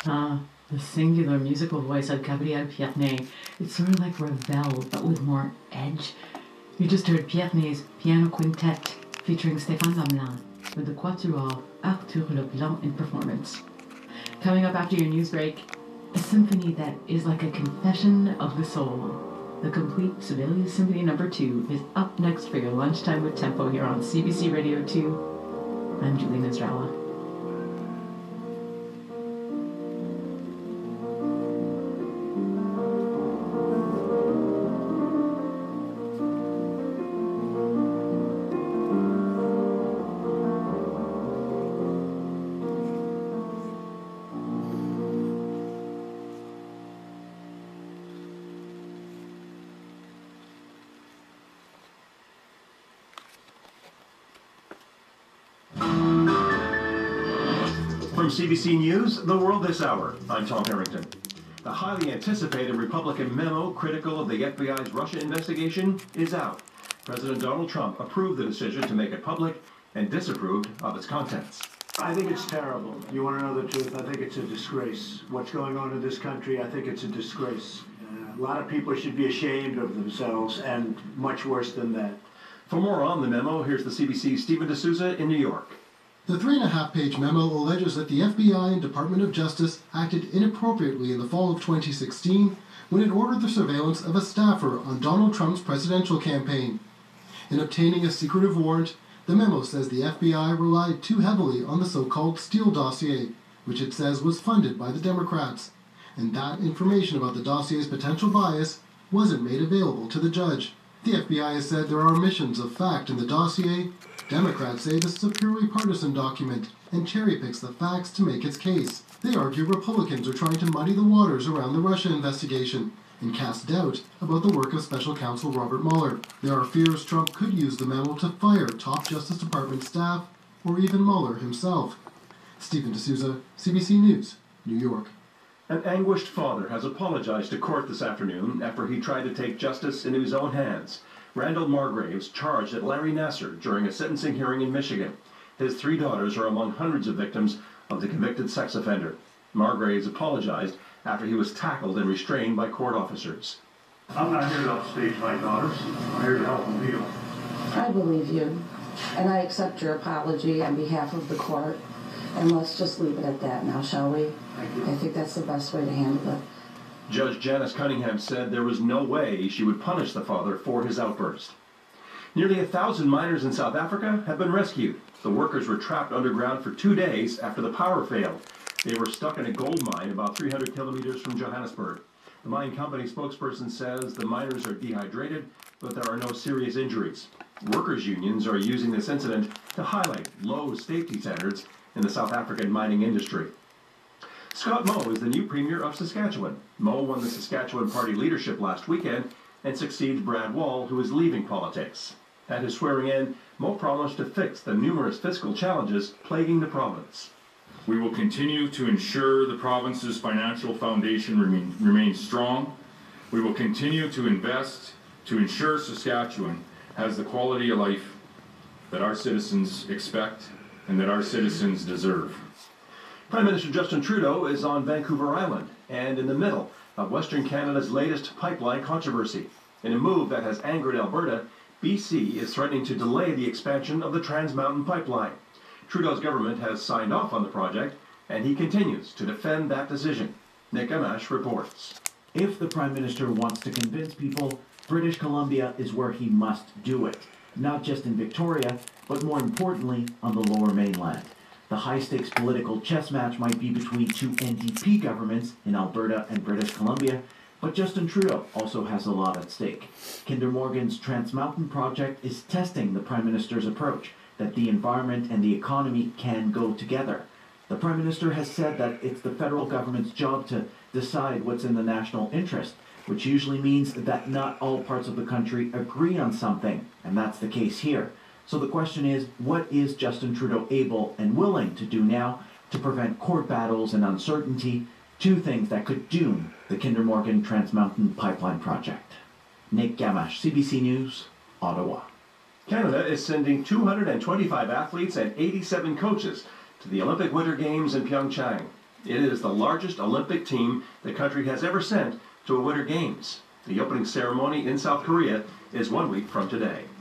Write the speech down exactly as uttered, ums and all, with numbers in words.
Ah, the singular musical voice of Gabriel Pierney. It's sort of like Ravel, but with more edge. You just heard Pierney's Piano Quintet, featuring Stéphane Lamblin, with the Quatuor Arthur Leblanc in performance. Coming up after your news break, a symphony that is like a confession of the soul. The complete Sibelius Symphony number two is up next for your Lunchtime with Tempo here on C B C Radio two. I'm Julie Nizrala. From C B C News, The World This Hour, I'm Tom Harrington. The highly anticipated Republican memo critical of the F B I's Russia investigation is out. President Donald Trump approved the decision to make it public and disapproved of its contents. I think it's terrible. You want to know the truth? I think it's a disgrace. What's going on in this country, I think it's a disgrace. Uh, a lot of people should be ashamed of themselves, and much worse than that. For more on the memo, here's the C B C's Stephen D'Souza in New York. The three-and-a-half-page memo alleges that the F B I and Department of Justice acted inappropriately in the fall of twenty sixteen when it ordered the surveillance of a staffer on Donald Trump's presidential campaign. In obtaining a secretive warrant, the memo says the F B I relied too heavily on the so-called Steele dossier, which it says was funded by the Democrats, and that information about the dossier's potential bias wasn't made available to the judge. The F B I has said there are omissions of fact in the dossier. Democrats say this is a purely partisan document and cherry-picks the facts to make its case. They argue Republicans are trying to muddy the waters around the Russia investigation and cast doubt about the work of Special Counsel Robert Mueller. There are fears Trump could use the memo to fire top Justice Department staff or even Mueller himself. Stephen D'Souza, C B C News, New York. An anguished father has apologized to court this afternoon after he tried to take justice into his own hands. Randall Margraves charged at Larry Nassar during a sentencing hearing in Michigan. His three daughters are among hundreds of victims of the convicted sex offender. Margraves apologized after he was tackled and restrained by court officers. I'm not here to upstage my daughters. I'm here to help them heal. I believe you, and I accept your apology on behalf of the court. And let's just leave it at that now, shall we? Thank you. I think that's the best way to handle it. Judge Janice Cunningham said there was no way she would punish the father for his outburst. Nearly a thousand miners in South Africa have been rescued. The workers were trapped underground for two days after the power failed. They were stuck in a gold mine about three hundred kilometers from Johannesburg. The mine company spokesperson says the miners are dehydrated, but there are no serious injuries. Workers' unions are using this incident to highlight low safety standards in the South African mining industry. Scott Moe is the new Premier of Saskatchewan. Moe won the Saskatchewan Party leadership last weekend and succeeds Brad Wall, who is leaving politics. At his swearing-in, Moe promised to fix the numerous fiscal challenges plaguing the province. We will continue to ensure the province's financial foundation remain, remains strong. We will continue to invest to ensure Saskatchewan has the quality of life that our citizens expect and that our citizens deserve. Prime Minister Justin Trudeau is on Vancouver Island and in the middle of Western Canada's latest pipeline controversy. In a move that has angered Alberta, B C is threatening to delay the expansion of the Trans Mountain Pipeline. Trudeau's government has signed off on the project, and he continues to defend that decision. Nick Amash reports. If the Prime Minister wants to convince people, British Columbia is where he must do it. Not just in Victoria, but more importantly, on the Lower Mainland. The high-stakes political chess match might be between two N D P governments in Alberta and British Columbia, but Justin Trudeau also has a lot at stake. Kinder Morgan's Trans Mountain project is testing the Prime Minister's approach that the environment and the economy can go together. The Prime Minister has said that it's the federal government's job to decide what's in the national interest, which usually means that not all parts of the country agree on something, and that's the case here. So the question is, what is Justin Trudeau able and willing to do now to prevent court battles and uncertainty, two things that could doom the Kinder Morgan Trans Mountain Pipeline project? Nick Gamash, C B C News, Ottawa. Canada is sending two hundred twenty-five athletes and eighty-seven coaches to the Olympic Winter Games in Pyeongchang. It is the largest Olympic team the country has ever sent to a Winter Games. The opening ceremony in South Korea is one week from today.